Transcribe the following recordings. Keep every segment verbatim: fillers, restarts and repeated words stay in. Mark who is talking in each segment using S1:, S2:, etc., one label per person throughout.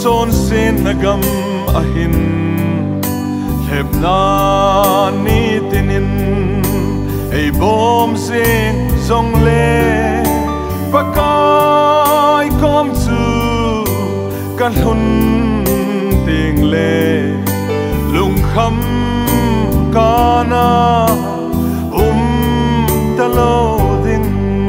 S1: chôn xin nagam ahin hep na ni tinin ei bom sing zong le pakai kom chu kan hun ting le lung kham kana um talo ding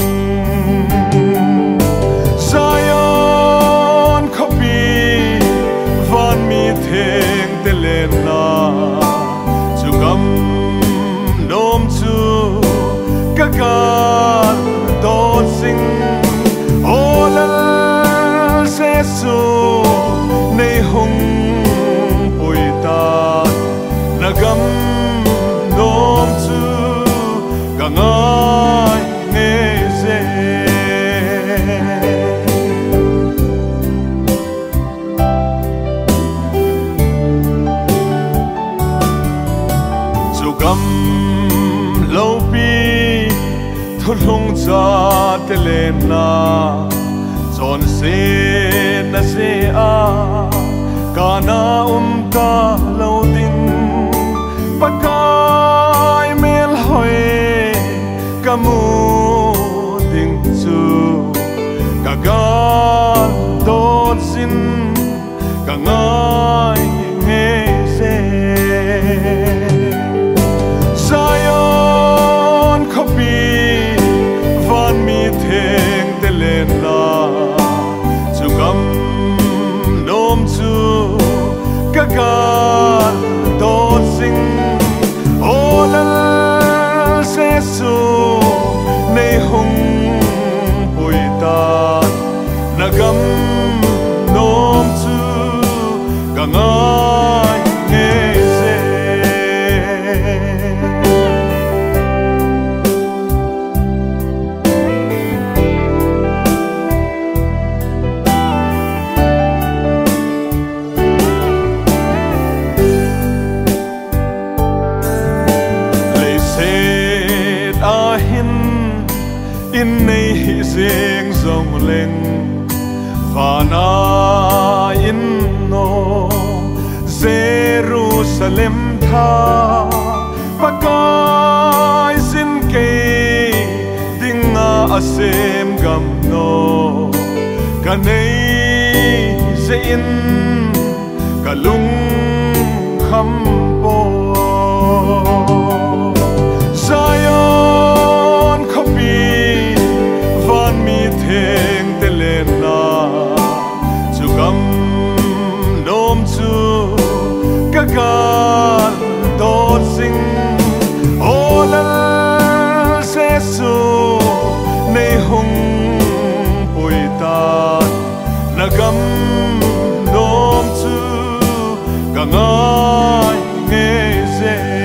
S1: Zion copy van mi theng te len na chu gam nom chu ka ka do sing olal se su nei hung pui ta nagam nom chu ka ngai ne se chu gam lo pi thul hung cha te len na chon se na se a kana um ta lo ding pakai mel hoi kamu ding chu kaga dot sin ka ngai nge se Zion copy van mi theng te len na chu gam nom chu kaga dot sing olal se su nei hung pui ta nagam nom chu ka ngai nge se in nei hi sing zong leng vana in no Jerusalem tha pakai sin ke dinga asem gam no kanei se in kalung kham po Zion copy van mi theng te len na chu gam nom chu kaga dot sing olal se su nei hung pui ta nagam nom chu ka ngai nge se